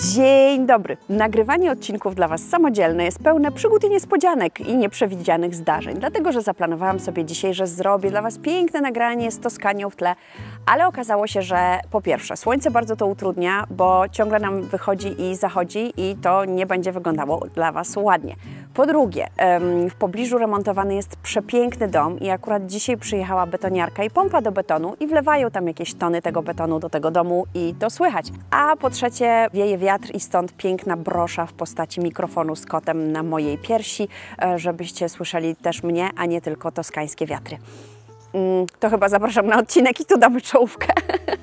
Dzień dobry! Nagrywanie odcinków dla Was samodzielne jest pełne przygód i niespodzianek i nieprzewidzianych zdarzeń, dlatego że zaplanowałam sobie dzisiaj, że zrobię dla Was piękne nagranie z Toskanią w tle, ale okazało się, że po pierwsze słońce bardzo to utrudnia, bo ciągle nam wychodzi i zachodzi i to nie będzie wyglądało dla Was ładnie. Po drugie, w pobliżu remontowany jest przepiękny dom i akurat dzisiaj przyjechała betoniarka i pompa do betonu i wlewają tam jakieś tony tego betonu do tego domu i to słychać. A po trzecie, wieje wiatr i stąd piękna brosza w postaci mikrofonu z kotem na mojej piersi, żebyście słyszeli też mnie, a nie tylko toskańskie wiatry. To chyba zapraszam na odcinek i tu damy czołówkę.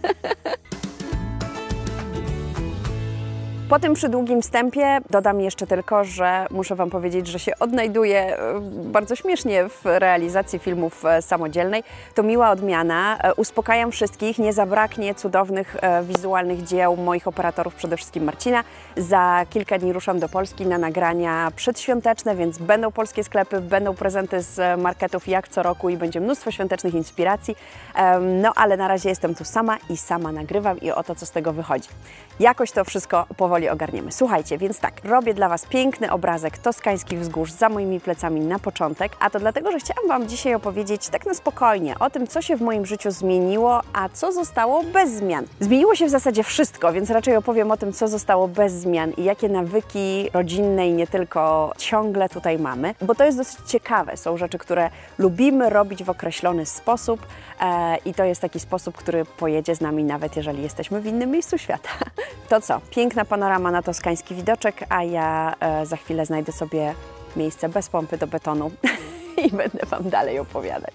Po tym przydługim wstępie dodam jeszcze tylko, że muszę Wam powiedzieć, że się odnajduję bardzo śmiesznie w realizacji filmów samodzielnej. To miła odmiana. Uspokajam wszystkich, nie zabraknie cudownych wizualnych dzieł moich operatorów, przede wszystkim Marcina. Za kilka dni ruszam do Polski na nagrania przedświąteczne, więc będą polskie sklepy, będą prezenty z marketów jak co roku i będzie mnóstwo świątecznych inspiracji. No ale na razie jestem tu sama i sama nagrywam i oto co z tego wychodzi. Jakoś to wszystko powoli ogarniemy. Słuchajcie, więc tak, robię dla Was piękny obrazek toskańskich wzgórz za moimi plecami na początek, a to dlatego, że chciałam Wam dzisiaj opowiedzieć tak na spokojnie o tym, co się w moim życiu zmieniło, a co zostało bez zmian. Zmieniło się w zasadzie wszystko, więc raczej opowiem o tym, co zostało bez zmian i jakie nawyki rodzinne i nie tylko ciągle tutaj mamy, bo to jest dosyć ciekawe. Są rzeczy, które lubimy robić w określony sposób i to jest taki sposób, który pojedzie z nami nawet jeżeli jesteśmy w innym miejscu świata. To co? Piękna panorama na toskański widoczek, a ja za chwilę znajdę sobie miejsce bez pompy do betonu i będę Wam dalej opowiadać.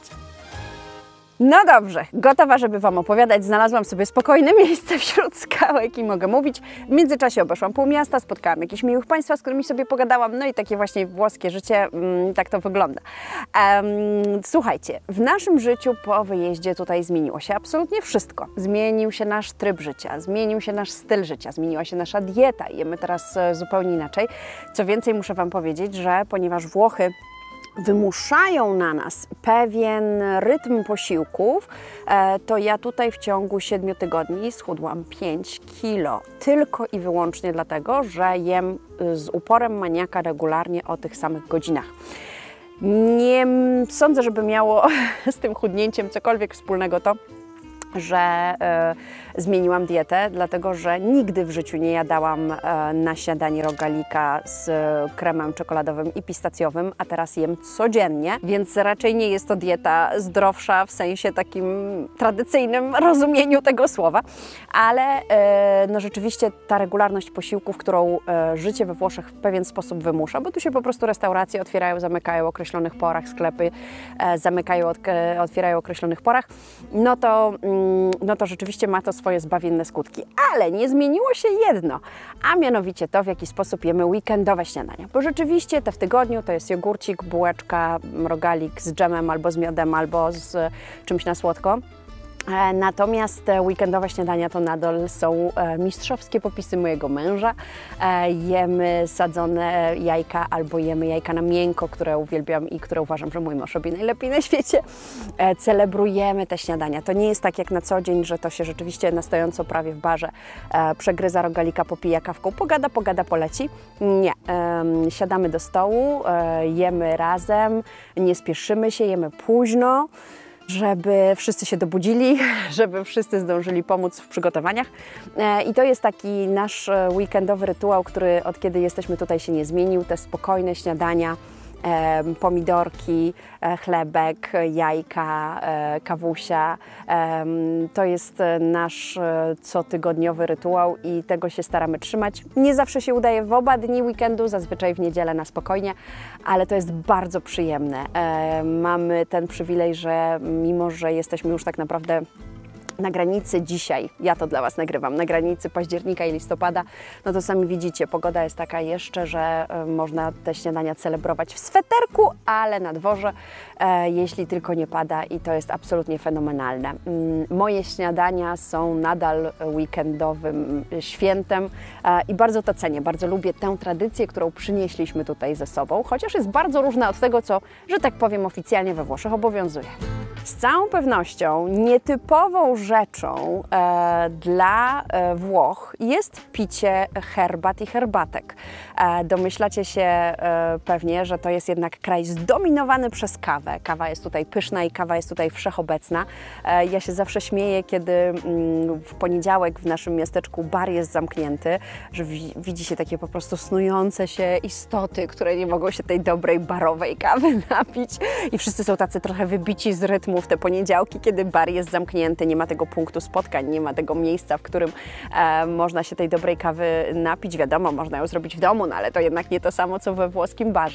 No dobrze, gotowa, żeby Wam opowiadać. Znalazłam sobie spokojne miejsce wśród skałek i mogę mówić. W międzyczasie obeszłam pół miasta, spotkałam jakichś miłych Państwa, z którymi sobie pogadałam, no i takie właśnie włoskie życie, tak to wygląda. Słuchajcie, w naszym życiu po wyjeździe tutaj zmieniło się absolutnie wszystko. Zmienił się nasz tryb życia, zmienił się nasz styl życia, zmieniła się nasza dieta. Jemy teraz zupełnie inaczej. Co więcej, muszę Wam powiedzieć, że ponieważ Włochy wymuszają na nas pewien rytm posiłków, to ja tutaj w ciągu 7 tygodni schudłam 5 kilo. Tylko i wyłącznie dlatego, że jem z uporem maniaka regularnie o tych samych godzinach. Nie sądzę, żeby miało z tym chudnięciem cokolwiek wspólnego to, że zmieniłam dietę, dlatego że nigdy w życiu nie jadałam na śniadanie rogalika z kremem czekoladowym i pistacjowym, a teraz jem codziennie, więc raczej nie jest to dieta zdrowsza w sensie takim tradycyjnym rozumieniu tego słowa, ale no rzeczywiście ta regularność posiłków, którą życie we Włoszech w pewien sposób wymusza, bo tu się po prostu restauracje otwierają, zamykają o określonych porach, sklepy zamykają, otwierają o określonych porach, no to rzeczywiście ma to swoje zbawienne skutki. Ale nie zmieniło się jedno, a mianowicie to, w jaki sposób jemy weekendowe śniadania. Bo rzeczywiście te w tygodniu to jest jogurcik, bułeczka, rogalik z dżemem albo z miodem, albo z czymś na słodko. Natomiast te weekendowe śniadania to nadal są mistrzowskie popisy mojego męża. Jemy sadzone jajka albo jemy jajka na miękko, które uwielbiam i które uważam, że mój mąż robi najlepiej na świecie. Celebrujemy te śniadania. To nie jest tak jak na co dzień, że to się rzeczywiście na stojąco prawie w barze przegryza rogalika, popija kawką, pogada, poleci. Nie. Siadamy do stołu, jemy razem, nie spieszymy się, jemy późno, żeby wszyscy się dobudzili, żeby wszyscy zdążyli pomóc w przygotowaniach. I to jest taki nasz weekendowy rytuał, który od kiedy jesteśmy tutaj się nie zmienił. Te spokojne śniadania, pomidorki, chlebek, jajka, kawusia. To jest nasz cotygodniowy rytuał i tego się staramy trzymać. Nie zawsze się udaje w oba dni weekendu, zazwyczaj w niedzielę na spokojnie, ale to jest bardzo przyjemne. Mamy ten przywilej, że mimo, że jesteśmy już tak naprawdę na granicy dzisiaj, ja to dla Was nagrywam, na granicy października i listopada, no to sami widzicie, pogoda jest taka jeszcze, że można te śniadania celebrować w sweterku, ale na dworze, jeśli tylko nie pada i to jest absolutnie fenomenalne. Moje śniadania są nadal weekendowym świętem i bardzo to cenię, bardzo lubię tę tradycję, którą przynieśliśmy tutaj ze sobą, chociaż jest bardzo różna od tego, co, że tak powiem, oficjalnie we Włoszech obowiązuje. Z całą pewnością nietypową rzeczą dla Włoch jest picie herbat i herbatek. Domyślacie się pewnie, że to jest jednak kraj zdominowany przez kawę. Kawa jest tutaj pyszna i kawa jest tutaj wszechobecna. Ja się zawsze śmieję, kiedy w poniedziałek w naszym miasteczku bar jest zamknięty, że widzi się takie po prostu snujące się istoty, które nie mogą się tej dobrej barowej kawy napić i wszyscy są tacy trochę wybici z rytmu w te poniedziałki, kiedy bar jest zamknięty, nie ma tego punktu spotkań, nie ma tego miejsca, w którym można się tej dobrej kawy napić. Wiadomo, można ją zrobić w domu, no ale to jednak nie to samo, co we włoskim barze.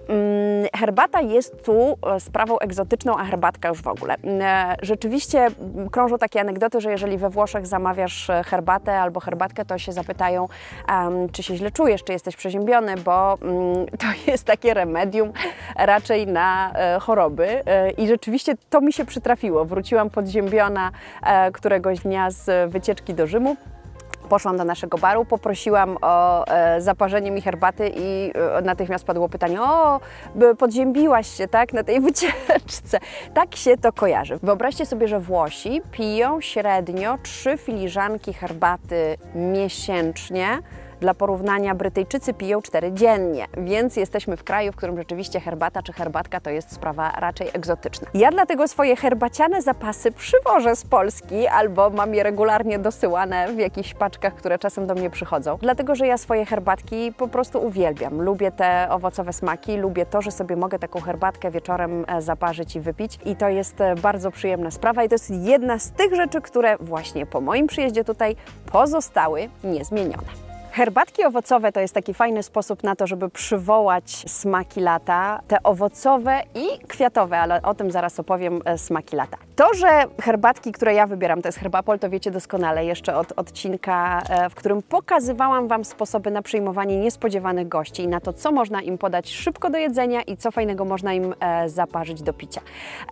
Herbata jest tu sprawą egzotyczną, a herbatka już w ogóle. Rzeczywiście krążą takie anegdoty, że jeżeli we Włoszech zamawiasz herbatę albo herbatkę, to się zapytają, czy się źle czujesz, czy jesteś przeziębiony, bo to jest takie remedium raczej na choroby. I rzeczywiście to mi się przytrafiło. Wróciłam podziębiona któregoś dnia z wycieczki do Rzymu. Poszłam do naszego baru, poprosiłam o zaparzenie mi herbaty i natychmiast padło pytanie: o, podziębiłaś się, tak, na tej wycieczce. Tak się to kojarzy. Wyobraźcie sobie, że Włosi piją średnio 3 filiżanki herbaty miesięcznie. Dla porównania Brytyjczycy piją 4 dziennie, więc jesteśmy w kraju, w którym rzeczywiście herbata czy herbatka to jest sprawa raczej egzotyczna. Ja dlatego swoje herbaciane zapasy przywożę z Polski albo mam je regularnie dosyłane w jakichś paczkach, które czasem do mnie przychodzą. Dlatego, że ja swoje herbatki po prostu uwielbiam. Lubię te owocowe smaki, lubię to, że sobie mogę taką herbatkę wieczorem zaparzyć i wypić i to jest bardzo przyjemna sprawa i to jest jedna z tych rzeczy, które właśnie po moim przyjeździe tutaj pozostały niezmienione. Herbatki owocowe to jest taki fajny sposób na to, żeby przywołać smaki lata, te owocowe i kwiatowe, ale o tym zaraz opowiem, smaki lata. To, że herbatki, które ja wybieram, to jest Herbapol, to wiecie doskonale jeszcze od odcinka, w którym pokazywałam Wam sposoby na przyjmowanie niespodziewanych gości i na to, co można im podać szybko do jedzenia i co fajnego można im zaparzyć do picia.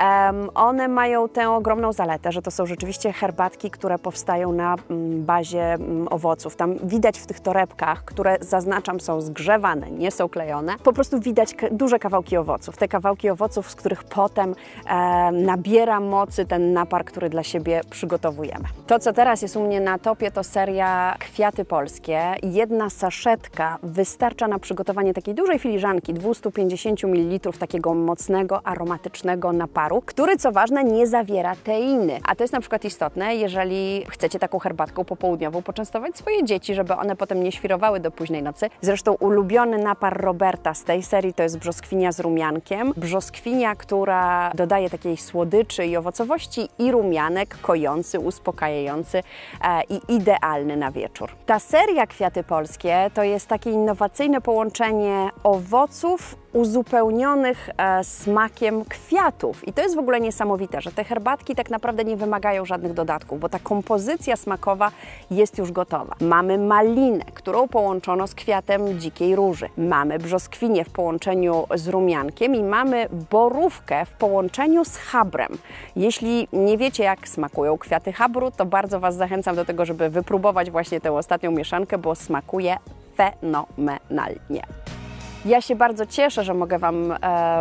One mają tę ogromną zaletę, że to są rzeczywiście herbatki, które powstają na bazie owoców. Tam widać w tych torebkach, które zaznaczam są zgrzewane, nie są klejone, po prostu widać duże kawałki owoców. Te kawałki owoców, z których potem nabiera mocy ten napar, który dla siebie przygotowujemy. To, co teraz jest u mnie na topie, to seria Kwiaty Polskie. Jedna saszetka wystarcza na przygotowanie takiej dużej filiżanki, 250 ml takiego mocnego, aromatycznego naparu, który, co ważne, nie zawiera teiny. A to jest na przykład istotne, jeżeli chcecie taką herbatką popołudniową poczęstować swoje dzieci, żeby one potem nie świrowały do późnej nocy. Zresztą ulubiony napar Roberta z tej serii to jest brzoskwinia z rumiankiem. Brzoskwinia, która dodaje takiej słodyczy i owocowości i rumianek kojący, uspokajający i idealny na wieczór. Ta seria Kwiaty Polskie to jest takie innowacyjne połączenie owoców uzupełnionych smakiem kwiatów. I to jest w ogóle niesamowite, że te herbatki tak naprawdę nie wymagają żadnych dodatków, bo ta kompozycja smakowa jest już gotowa. Mamy malinę, którą połączono z kwiatem dzikiej róży. Mamy brzoskwinię w połączeniu z rumiankiem i mamy borówkę w połączeniu z chabrem. Jeśli nie wiecie, jak smakują kwiaty chabru, to bardzo Was zachęcam do tego, żeby wypróbować właśnie tę ostatnią mieszankę, bo smakuje fenomenalnie. Ja się bardzo cieszę, że mogę Wam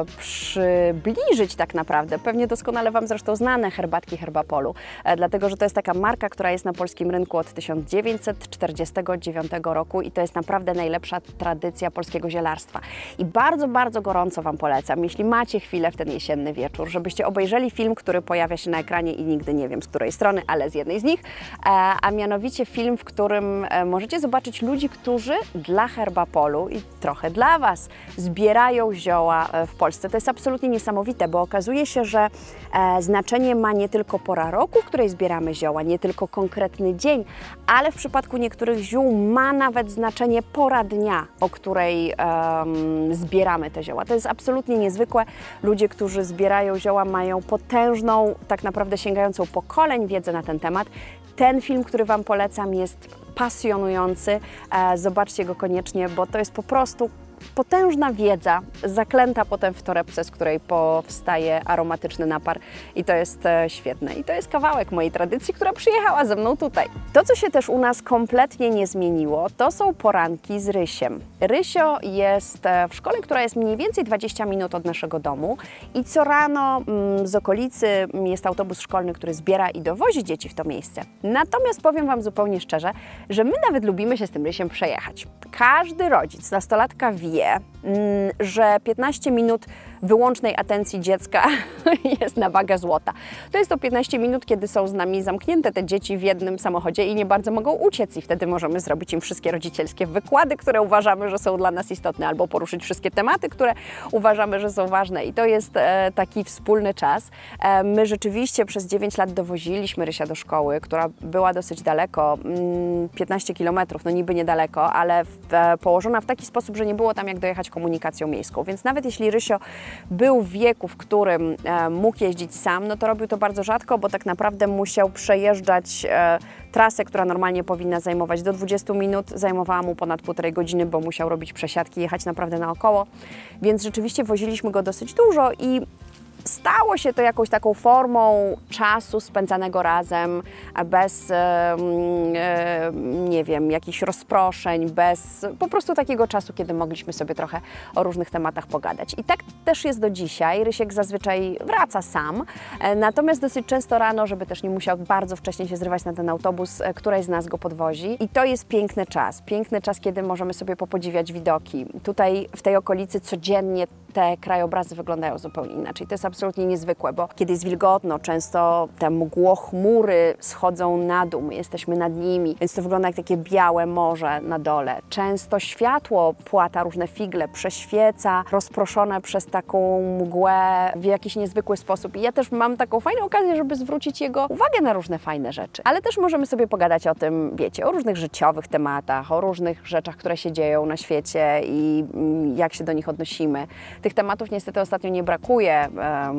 przybliżyć tak naprawdę, pewnie doskonale Wam zresztą znane herbatki Herbapolu, dlatego że to jest taka marka, która jest na polskim rynku od 1949 roku i to jest naprawdę najlepsza tradycja polskiego zielarstwa. I bardzo, bardzo gorąco Wam polecam, jeśli macie chwilę w ten jesienny wieczór, żebyście obejrzeli film, który pojawia się na ekranie i nigdy nie wiem z której strony, ale z jednej z nich, a mianowicie film, w którym możecie zobaczyć ludzi, którzy dla Herbapolu i trochę dla Was zbierają zioła w Polsce. To jest absolutnie niesamowite, bo okazuje się, że znaczenie ma nie tylko pora roku, w której zbieramy zioła, nie tylko konkretny dzień, ale w przypadku niektórych ziół ma nawet znaczenie pora dnia, o której zbieramy te zioła. To jest absolutnie niezwykłe. Ludzie, którzy zbierają zioła, mają potężną, tak naprawdę sięgającą pokoleń wiedzę na ten temat. Ten film, który Wam polecam, jest pasjonujący. Zobaczcie go koniecznie, bo to jest po prostu potężna wiedza, zaklęta potem w torebce, z której powstaje aromatyczny napar i to jest świetne. I to jest kawałek mojej tradycji, która przyjechała ze mną tutaj. To, co się też u nas kompletnie nie zmieniło, to są poranki z Rysiem. Rysio jest w szkole, która jest mniej więcej 20 minut od naszego domu i co rano z okolicy jest autobus szkolny, który zbiera i dowozi dzieci w to miejsce. Natomiast powiem Wam zupełnie szczerze, że my nawet lubimy się z tym Rysiem przejechać. Każdy rodzic, nastolatka wie, że 15 minut wyłącznej atencji dziecka jest na wagę złota. To jest to 15 minut, kiedy są z nami zamknięte te dzieci w jednym samochodzie i nie bardzo mogą uciec i wtedy możemy zrobić im wszystkie rodzicielskie wykłady, które uważamy, że są dla nas istotne, albo poruszyć wszystkie tematy, które uważamy, że są ważne i to jest taki wspólny czas. My rzeczywiście przez 9 lat dowoziliśmy Rysia do szkoły, która była dosyć daleko, 15 km, no niby niedaleko, ale położona w taki sposób, że nie było tam jak dojechać komunikacją miejską, więc nawet jeśli Rysio był w wieku, w którym mógł jeździć sam, no to robił to bardzo rzadko, bo tak naprawdę musiał przejeżdżać trasę, która normalnie powinna zajmować do 20 minut, zajmowała mu ponad 1,5 godziny, bo musiał robić przesiadki, jechać naprawdę naokoło, więc rzeczywiście woziliśmy go dosyć dużo i stało się to jakąś taką formą czasu spędzanego razem, bez, nie wiem, jakichś rozproszeń, bez po prostu takiego czasu, kiedy mogliśmy sobie trochę o różnych tematach pogadać. I tak też jest do dzisiaj. Rysiek zazwyczaj wraca sam, natomiast dosyć często rano, żeby też nie musiał bardzo wcześnie się zrywać na ten autobus, któraś z nas go podwozi. I to jest piękny czas, kiedy możemy sobie popodziwiać widoki. Tutaj w tej okolicy codziennie te krajobrazy wyglądają zupełnie inaczej. To jest absolutnie niezwykłe, bo kiedy jest wilgotno, często te mgłochmury schodzą na dół, my jesteśmy nad nimi, więc to wygląda jak takie białe morze na dole. Często światło płata różne figle, prześwieca, rozproszone przez taką mgłę w jakiś niezwykły sposób. I ja też mam taką fajną okazję, żeby zwrócić jego uwagę na różne fajne rzeczy. Ale też możemy sobie pogadać o tym, wiecie, o różnych życiowych tematach, o różnych rzeczach, które się dzieją na świecie i jak się do nich odnosimy. Tych tematów niestety ostatnio nie brakuje,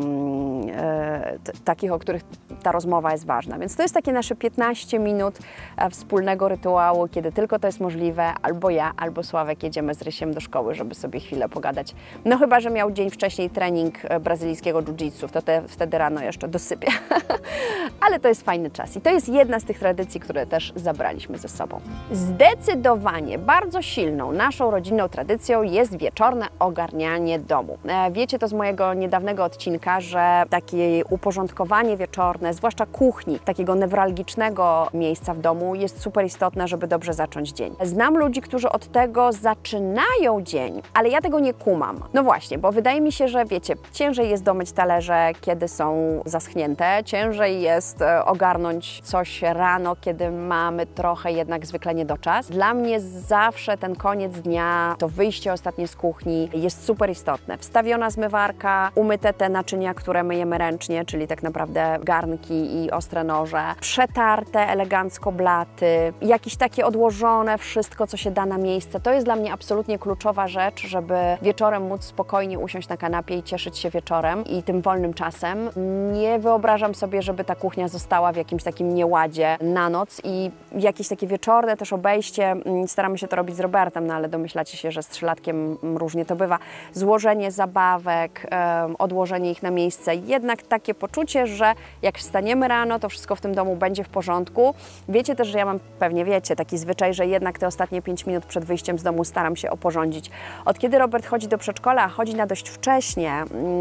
takich, o których ta rozmowa jest ważna. Więc to jest takie nasze 15 minut wspólnego rytuału, kiedy tylko to jest możliwe, albo ja, albo Sławek jedziemy z Rysiem do szkoły, żeby sobie chwilę pogadać. No chyba, że miał dzień wcześniej trening brazylijskiego jiu-jitsu, to wtedy rano jeszcze dosypię. Ale to jest fajny czas i to jest jedna z tych tradycji, które też zabraliśmy ze sobą. Zdecydowanie bardzo silną naszą rodzinną tradycją jest wieczorne ogarnianie domu. Wiecie to z mojego niedawnego odcinka, że takie uporządkowanie wieczorne, zwłaszcza kuchni, takiego newralgicznego miejsca w domu jest super istotne, żeby dobrze zacząć dzień. Znam ludzi, którzy od tego zaczynają dzień, ale ja tego nie kumam. No właśnie, bo wydaje mi się, że wiecie, ciężej jest domyć talerze, kiedy są zaschnięte, ciężej jest ogarnąć coś rano, kiedy mamy trochę jednak zwykle niedoczas. Dla mnie zawsze ten koniec dnia, to wyjście ostatnie z kuchni jest super istotne. Wstawiona zmywarka, umyte te naczynia, które myjemy ręcznie, czyli tak naprawdę garnki i ostre noże, przetarte elegancko blaty, jakieś takie odłożone wszystko, co się da na miejsce. To jest dla mnie absolutnie kluczowa rzecz, żeby wieczorem móc spokojnie usiąść na kanapie i cieszyć się wieczorem i tym wolnym czasem. Nie wyobrażam sobie, żeby ta kuchnia została w jakimś takim nieładzie na noc i jakieś takie wieczorne też obejście, staramy się to robić z Robertem, no ale domyślacie się, że z 3-latkiem różnie to bywa, złożenie zabawek, odłożenie ich na miejsce, jednak takie poczucie, że jak wstaniemy rano, to wszystko w tym domu będzie w porządku. Wiecie też, że ja mam, pewnie wiecie, taki zwyczaj, że jednak te ostatnie 5 minut przed wyjściem z domu staram się oporządzić. Od kiedy Robert chodzi do przedszkola, chodzi na dość wcześnie,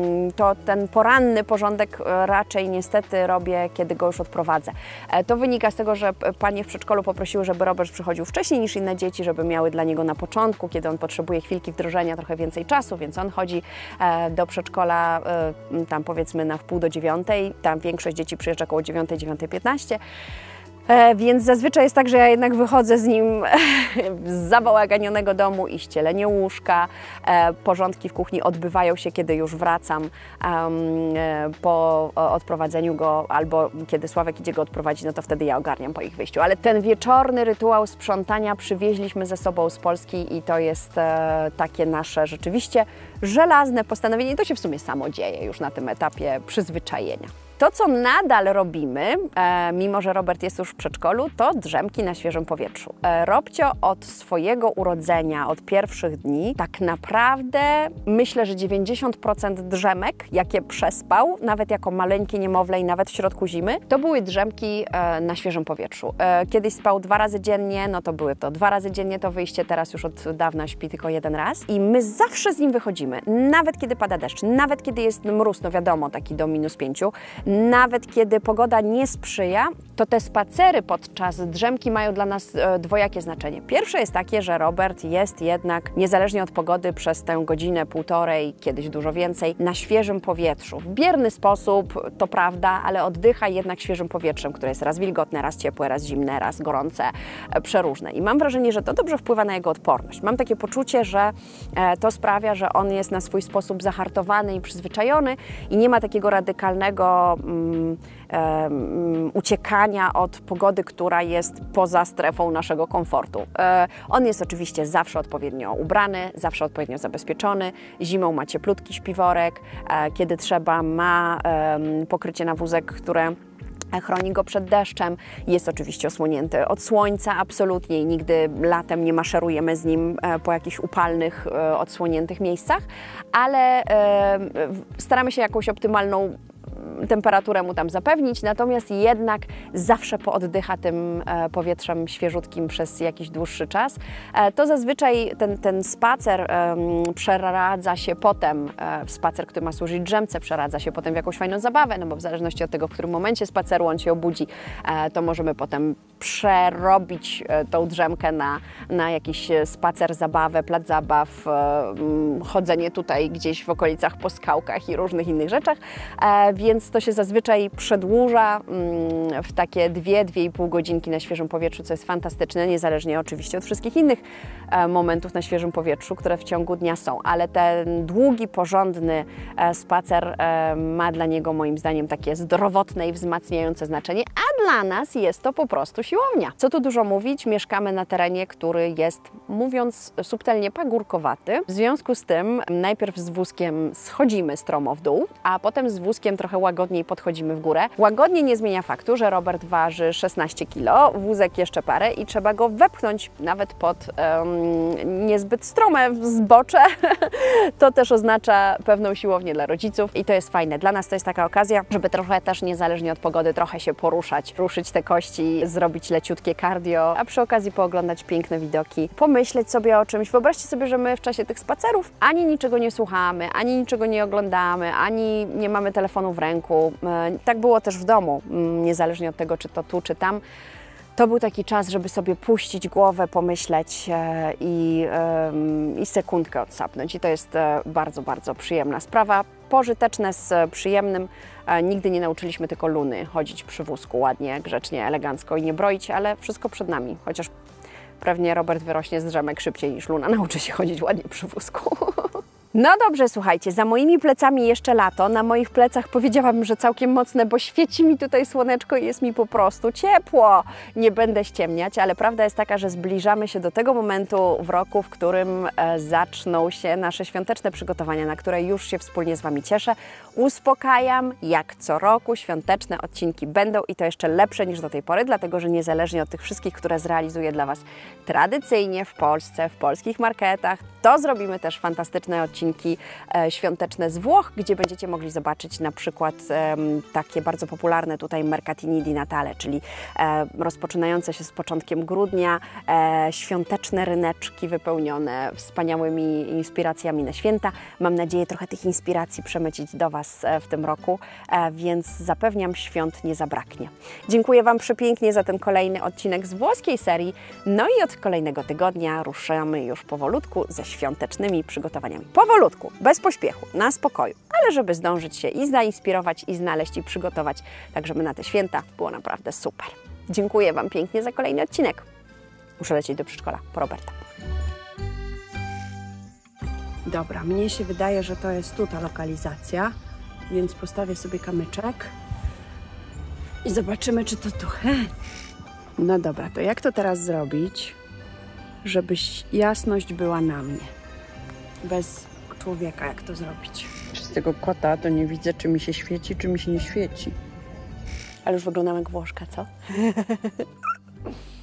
to ten poranny porządek raczej niestety robię, kiedy go już odprowadzę. To wynika z tego, że panie w przedszkolu poprosiły, żeby Robert przychodził wcześniej niż inne dzieci, żeby miały dla niego na początku, kiedy on potrzebuje chwilki wdrożenia, trochę więcej czasu, więc on chodzi do przedszkola tam powiedzmy na 8:30, tam większość dzieci przyjeżdża około 9, 9:15. Więc zazwyczaj jest tak, że ja jednak wychodzę z nim z zabałaganionego domu i ścielenie łóżka. Porządki w kuchni odbywają się, kiedy już wracam po odprowadzeniu go, albo kiedy Sławek idzie go odprowadzić, no to wtedy ja ogarniam po ich wyjściu. Ale ten wieczorny rytuał sprzątania przywieźliśmy ze sobą z Polski i to jest takie nasze rzeczywiście żelazne postanowienie. I to się w sumie samo dzieje już na tym etapie przyzwyczajenia. To, co nadal robimy, mimo że Robert jest już w przedszkolu, to drzemki na świeżym powietrzu. Robcio od swojego urodzenia, od pierwszych dni, tak naprawdę myślę, że 90% drzemek, jakie przespał, nawet jako maleńkie niemowlę i nawet w środku zimy, to były drzemki na świeżym powietrzu. Kiedyś spał 2 razy dziennie, no to były to 2 razy dziennie to wyjście, teraz już od dawna śpi tylko 1 raz. I my zawsze z nim wychodzimy, nawet kiedy pada deszcz, nawet kiedy jest mróz, no wiadomo, taki do -5, nawet kiedy pogoda nie sprzyja, to te spacery podczas drzemki mają dla nas dwojakie znaczenie. Pierwsze jest takie, że Robert jest jednak, niezależnie od pogody, przez tę godzinę, półtorej, kiedyś dużo więcej, na świeżym powietrzu. W bierny sposób, to prawda, ale oddycha jednak świeżym powietrzem, które jest raz wilgotne, raz ciepłe, raz zimne, raz gorące, przeróżne. I mam wrażenie, że to dobrze wpływa na jego odporność. Mam takie poczucie, że to sprawia, że on jest na swój sposób zahartowany i przyzwyczajony i nie ma takiego radykalnego uciekania od pogody, która jest poza strefą naszego komfortu. On jest oczywiście zawsze odpowiednio ubrany, zawsze odpowiednio zabezpieczony. Zimą ma cieplutki śpiworek, kiedy trzeba ma pokrycie na wózek, które chroni go przed deszczem. Jest oczywiście osłonięty od słońca absolutnie i nigdy latem nie maszerujemy z nim po jakichś upalnych, odsłoniętych miejscach, ale staramy się jakąś optymalną temperaturę mu tam zapewnić, natomiast jednak zawsze pooddycha tym powietrzem świeżutkim przez jakiś dłuższy czas. To zazwyczaj ten spacer przeradza się potem, spacer, który ma służyć drzemce, przeradza się potem w jakąś fajną zabawę, no bo w zależności od tego, w którym momencie spaceru on się obudzi, to możemy potem przerobić tą drzemkę na jakiś spacer, zabawę, plac zabaw, chodzenie tutaj gdzieś w okolicach po skałkach i różnych innych rzeczach, więc to się zazwyczaj przedłuża w takie 2–2,5 godzinki na świeżym powietrzu, co jest fantastyczne, niezależnie oczywiście od wszystkich innych momentów na świeżym powietrzu, które w ciągu dnia są, ale ten długi, porządny spacer ma dla niego moim zdaniem takie zdrowotne i wzmacniające znaczenie, a dla nas jest to po prostu siłownia. Co tu dużo mówić, mieszkamy na terenie, który jest, mówiąc subtelnie, pagórkowaty. W związku z tym najpierw z wózkiem schodzimy stromo w dół, a potem z wózkiem trochę łagodniej podchodzimy w górę. Łagodnie nie zmienia faktu, że Robert waży 16 kg, wózek jeszcze parę i trzeba go wepchnąć nawet pod niezbyt strome zbocze. To też oznacza pewną siłownię dla rodziców i to jest fajne. Dla nas to jest taka okazja, żeby trochę też niezależnie od pogody trochę się poruszać, ruszyć te kości, zrobić leciutkie cardio, a przy okazji pooglądać piękne widoki, pomyśleć sobie o czymś. Wyobraźcie sobie, że my w czasie tych spacerów ani niczego nie słuchamy, ani niczego nie oglądamy, ani nie mamy telefonu w ręku. Tak było też w domu, niezależnie od tego, czy to tu, czy tam. To był taki czas, żeby sobie puścić głowę, pomyśleć i sekundkę odsapnąć. I to jest bardzo, bardzo przyjemna sprawa. Pożyteczne z przyjemnym. Nigdy nie nauczyliśmy tylko Luny chodzić przy wózku ładnie, grzecznie, elegancko i nie broić, ale wszystko przed nami. Chociaż pewnie Robert wyrośnie z drzemek szybciej niż Luna nauczy się chodzić ładnie przy wózku. No dobrze, słuchajcie, za moimi plecami jeszcze lato, na moich plecach powiedziałabym, że całkiem mocne, bo świeci mi tutaj słoneczko i jest mi po prostu ciepło. Nie będę ściemniać, ale prawda jest taka, że zbliżamy się do tego momentu w roku, w którym zaczną się nasze świąteczne przygotowania, na które już się wspólnie z Wami cieszę. Uspokajam, jak co roku świąteczne odcinki będą i to jeszcze lepsze niż do tej pory, dlatego że niezależnie od tych wszystkich, które zrealizuję dla Was tradycyjnie w Polsce, w polskich marketach, to zrobimy też fantastyczne odcinki świąteczne z Włoch, gdzie będziecie mogli zobaczyć na przykład takie bardzo popularne tutaj Mercatini di Natale, czyli rozpoczynające się z początkiem grudnia świąteczne ryneczki wypełnione wspaniałymi inspiracjami na święta. Mam nadzieję trochę tych inspiracji przemycić do Was w tym roku, więc zapewniam, świąt nie zabraknie. Dziękuję Wam przepięknie za ten kolejny odcinek z włoskiej serii. No i od kolejnego tygodnia ruszamy już powolutku ze świątecznymi przygotowaniami. Powolutku, bez pośpiechu, na spokoju, ale żeby zdążyć się i zainspirować, i znaleźć, i przygotować, tak żeby na te święta było naprawdę super. Dziękuję Wam pięknie za kolejny odcinek. Muszę lecieć do przedszkola po Roberta. Dobra, mnie się wydaje, że to jest tu ta lokalizacja, więc postawię sobie kamyczek i zobaczymy, czy to tu. No dobra, to jak to teraz zrobić, żeby jasność była na mnie? Bez człowieka, jak to zrobić? Przez tego kota to nie widzę, czy mi się świeci, czy mi się nie świeci. Ale już wyglądam jak Włoszka, co?